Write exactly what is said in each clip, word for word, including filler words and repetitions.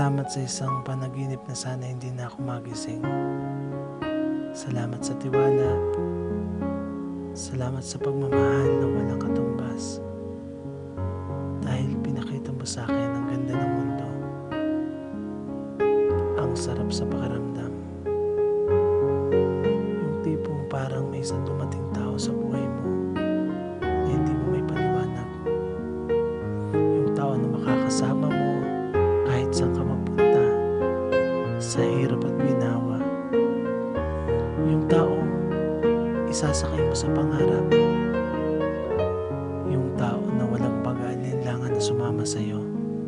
Salamat sa isang panaginip na sana hindi na ako magising. Salamat sa tiwala. Salamat sa pagmamahal na walang katumbas. Dahil pinakita mo sa akin ang ganda ng mundo. Ang sarap sa pakiramdam. Yung tipong parang may isang dumating tao sa buhay mo na hindi mo may paliwanag. Yung tao na makakasama mo kahit saan ka mapunta, sa hirap at ginawa. Yung taong isasakay mo sa pangarap. Yung tao na walang pag-aalinlangan na sumama sa'yo.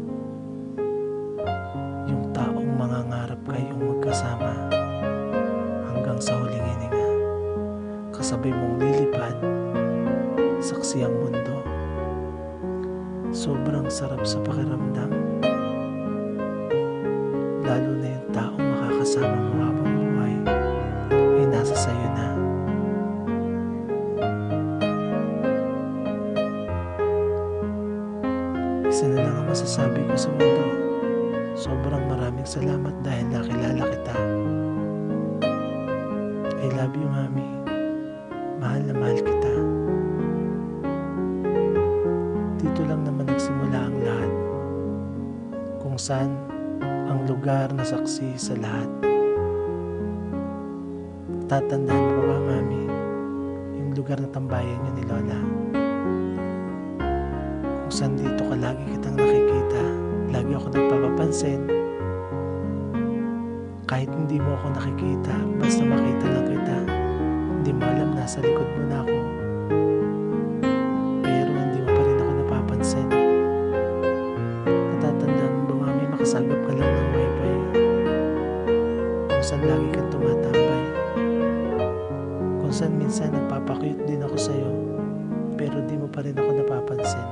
Yung taong mangangarap kayong magkasama hanggang sa huling hininga. Kasabay mong lilipad, saksi ang mundo. Sobrang sarap sa pakiramdam. Lalo na yung taong makakasama mo habang buhay ay nasa sayo na. Isa na lang ang masasabi ko sa mundo. Sobrang maraming salamat dahil nakilala kita. I love you, Mami. Mahal na mahal kita. Dito lang naman nagsimula ang lahat. Kung saan ang lugar na saksi sa lahat. Tatandaan mo ba, Mami, yung lugar na tambayan niyo ni Lola? Kung saan dito ka lagi kitang nakikita, lagi ako nagpapapansin. Kahit hindi mo ako nakikita, basta makita lang kita, hindi mo alam nasa likod mo na ako. Pero hindi mo pa rin ako napapansin. Natatandaan mo ba, Mami, makasagap ka lang ng wifi? Kung saan lagi kang tumatambay. Kung saan minsan nagpapakyut din ako sa'yo, pero di mo pa rin ako napapansin.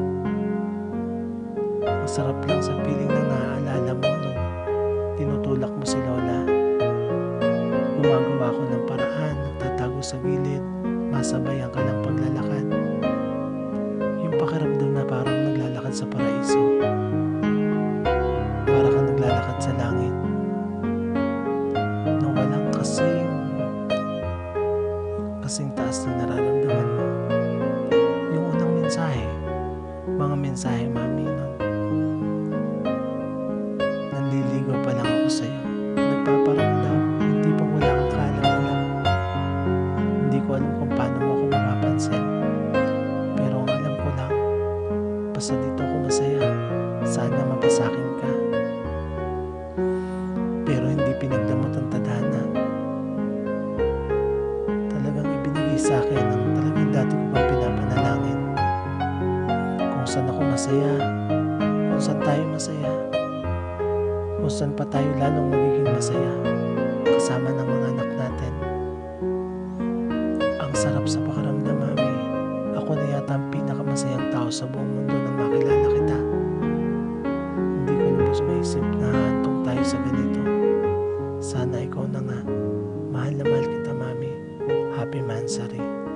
Ang sarap lang sa piling na naaalala mo nung tinutulak mo si Lola. Gumagawa ko ng paraan, nagtatago sa gilid, masabayan ka ng paglalakad. Yung pakiramdam na parang naglalakad sa paraiso. Para kang naglalakad sa langit. Na walang kasing, kasing taas ng nararamdaman mo. Yung unang mensahe, mga mensahe, Mami, nung nanliligaw pa lang ako sa'yo. Nagpaparamdam, hindi pa wala kang kaalam-alam. Hindi ko alam kung paano mo ako mapapansin. Pero ang alam ko lang, basta dito ako masaya, sana mapasakin ka. Pero hindi pinagdamot ang tadhana. Talagang ibinigay sa akin ang talagang dati ko pang pinapanalangin. Kung saan ako masaya, kung saan tayo masaya, kung saan pa tayo lalong magiging masaya, kasama ng mga anak natin. Ang sarap sa pakiramdam, Mami. Ako na yata ang pinakamasayang tao sa buong mundo nang makilala kita. Hindi ko lubos maisip na hantong tayo sa ganito. Sana ikaw na nga. Mahal na mahal kita, Mami. Happy Mansari.